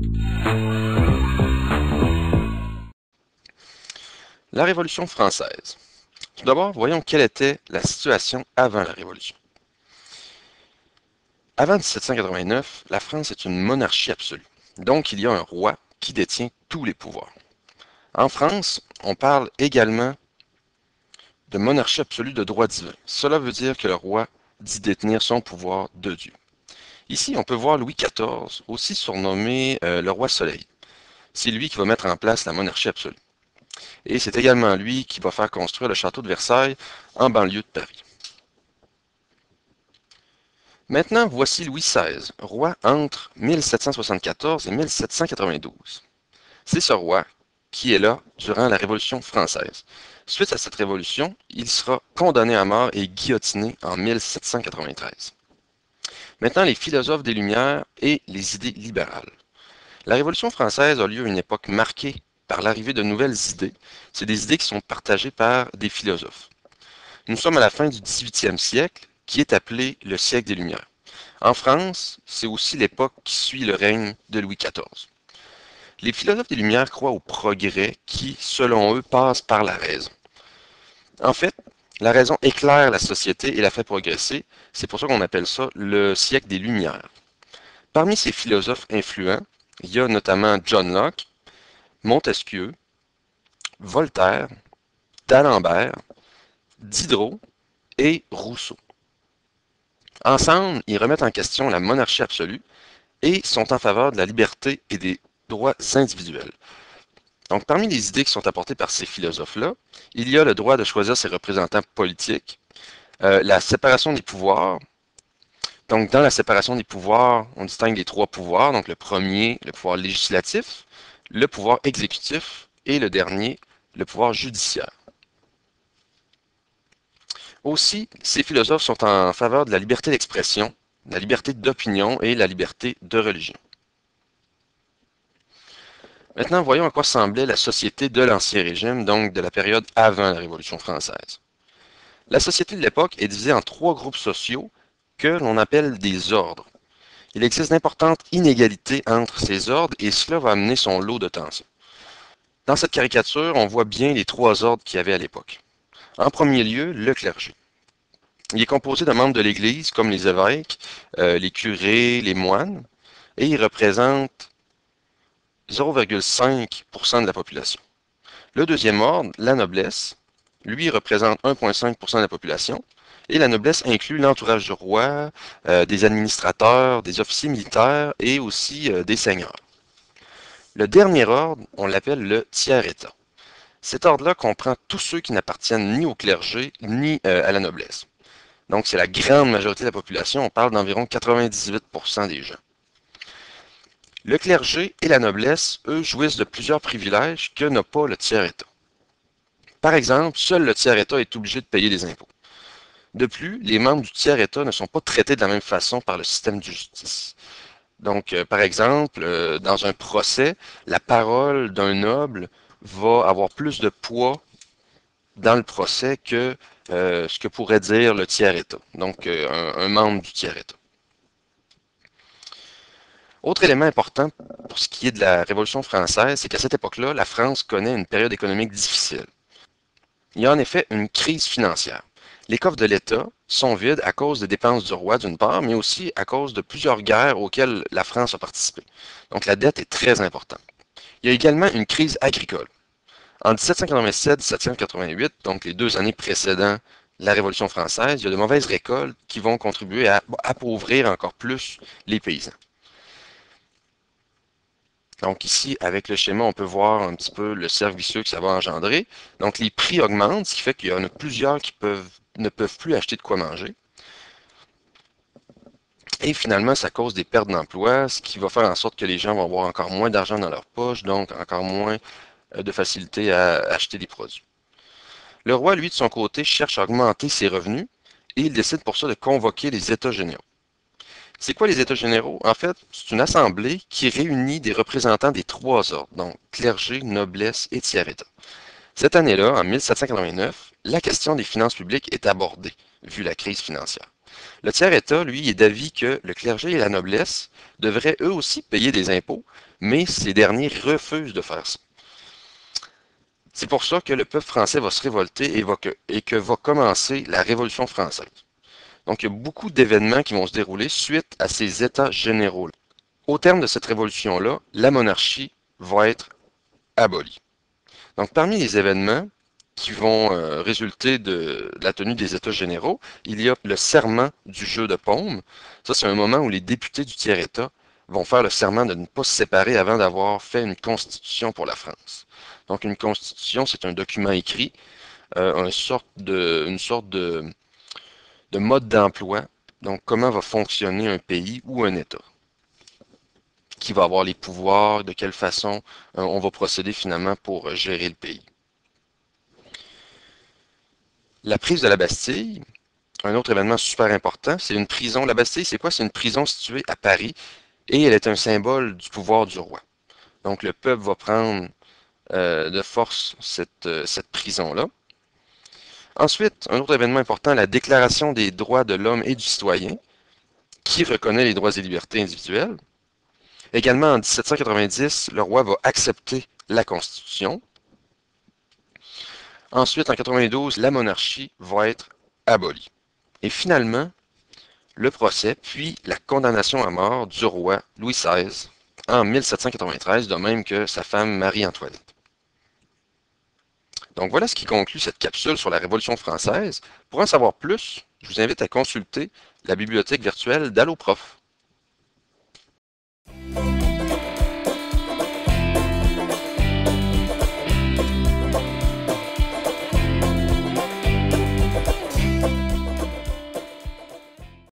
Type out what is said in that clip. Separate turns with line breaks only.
La Révolution française. Tout d'abord, voyons quelle était la situation avant la Révolution. Avant 1789, la France est une monarchie absolue. Donc, il y a un roi qui détient tous les pouvoirs. En France, on parle également de monarchie absolue de droit divin. Cela veut dire que le roi dit détenir son pouvoir de Dieu. Ici, on peut voir Louis XIV, aussi surnommé le roi Soleil. C'est lui qui va mettre en place la monarchie absolue. Et c'est également lui qui va faire construire le château de Versailles en banlieue de Paris. Maintenant, voici Louis XVI, roi entre 1774 et 1792. C'est ce roi qui est là durant la Révolution française. Suite à cette révolution, il sera condamné à mort et guillotiné en 1793. Maintenant, les philosophes des Lumières et les idées libérales. La Révolution française a lieu à une époque marquée par l'arrivée de nouvelles idées. C'est des idées qui sont partagées par des philosophes. Nous sommes à la fin du 18e siècle, qui est appelé le siècle des Lumières. En France, c'est aussi l'époque qui suit le règne de Louis XIV. Les philosophes des Lumières croient au progrès qui, selon eux, passe par la raison. En fait, la raison éclaire la société et la fait progresser. C'est pour ça qu'on appelle ça le siècle des Lumières. Parmi ces philosophes influents, il y a notamment John Locke, Montesquieu, Voltaire, d'Alembert, Diderot et Rousseau. Ensemble, ils remettent en question la monarchie absolue et sont en faveur de la liberté et des droits individuels. Donc, parmi les idées qui sont apportées par ces philosophes-là, il y a le droit de choisir ses représentants politiques, la séparation des pouvoirs. Donc, dans la séparation des pouvoirs, on distingue les trois pouvoirs. Donc, le premier, le pouvoir législatif, le pouvoir exécutif et le dernier, le pouvoir judiciaire. Aussi, ces philosophes sont en faveur de la liberté d'expression, la liberté d'opinion et la liberté de religion. Maintenant, voyons à quoi semblait la société de l'Ancien Régime, donc de la période avant la Révolution française. La société de l'époque est divisée en trois groupes sociaux que l'on appelle des ordres. Il existe d'importantes inégalités entre ces ordres et cela va amener son lot de tensions. Dans cette caricature, on voit bien les trois ordres qu'il y avait à l'époque. En premier lieu, le clergé. Il est composé de membres de l'Église, comme les évêques, les curés, les moines, et il représente 0,5% de la population. Le deuxième ordre, la noblesse, lui représente 1,5% de la population, et la noblesse inclut l'entourage du roi, des administrateurs, des officiers militaires et aussi des seigneurs. Le dernier ordre, on l'appelle le tiers-état. Cet ordre-là comprend tous ceux qui n'appartiennent ni au clergé ni à la noblesse. Donc, c'est la grande majorité de la population. On parle d'environ 98% des gens. Le clergé et la noblesse, eux, jouissent de plusieurs privilèges que n'a pas le tiers-état. Par exemple, seul le tiers-état est obligé de payer des impôts. De plus, les membres du tiers-état ne sont pas traités de la même façon par le système de justice. Donc, par exemple, dans un procès, la parole d'un noble va avoir plus de poids dans le procès que ce que pourrait dire le tiers-État, donc un membre du tiers-État. Autre élément important pour ce qui est de la Révolution française, c'est qu'à cette époque-là, la France connaît une période économique difficile. Il y a en effet une crise financière. Les coffres de l'État sont vides à cause des dépenses du roi d'une part, mais aussi à cause de plusieurs guerres auxquelles la France a participé. Donc la dette est très importante. Il y a également une crise agricole. En 1787-1788, donc les 2 années précédant la Révolution française, il y a de mauvaises récoltes qui vont contribuer à appauvrir encore plus les paysans. Donc ici, avec le schéma, on peut voir un petit peu le cercle vicieux que ça va engendrer. Donc les prix augmentent, ce qui fait qu'il y en a plusieurs qui ne peuvent plus acheter de quoi manger. Et finalement, ça cause des pertes d'emploi, ce qui va faire en sorte que les gens vont avoir encore moins d'argent dans leur poche, donc encore moins de facilité à acheter des produits. Le roi, lui, de son côté, cherche à augmenter ses revenus et il décide pour ça de convoquer les États généraux. C'est quoi les États généraux? En fait, c'est une assemblée qui réunit des représentants des trois ordres, donc clergé, noblesse et tiers-État. Cette année-là, en 1789, la question des finances publiques est abordée, vu la crise financière. Le tiers-État, lui, est d'avis que le clergé et la noblesse devraient eux aussi payer des impôts, mais ces derniers refusent de faire ça. C'est pour ça que le peuple français va se révolter et que va commencer la Révolution française. Donc, il y a beaucoup d'événements qui vont se dérouler suite à ces états généraux-là. Au terme de cette révolution-là, la monarchie va être abolie. Donc, parmi les événements qui vont résulter de la tenue des États généraux, il y a le serment du jeu de paume. Ça, c'est un moment où les députés du tiers-État vont faire le serment de ne pas se séparer avant d'avoir fait une constitution pour la France. Donc, une constitution, c'est un document écrit, une sorte de mode d'emploi. Donc, comment va fonctionner un pays ou un État. Qui va avoir les pouvoirs, de quelle façon on va procéder finalement pour gérer le pays. La prise de la Bastille, un autre événement super important, c'est une prison. La Bastille, c'est quoi? C'est une prison située à Paris et elle est un symbole du pouvoir du roi. Donc le peuple va prendre de force cette prison-là. Ensuite, un autre événement important, la Déclaration des droits de l'homme et du citoyen, qui reconnaît les droits et libertés individuelles. Également, en 1790, le roi va accepter la Constitution. Ensuite, en 92, la monarchie va être abolie. Et finalement, le procès, puis la condamnation à mort du roi Louis XVI en 1793, de même que sa femme Marie-Antoinette. Donc voilà ce qui conclut cette capsule sur la Révolution française. Pour en savoir plus, je vous invite à consulter la bibliothèque virtuelle d'AlloProf.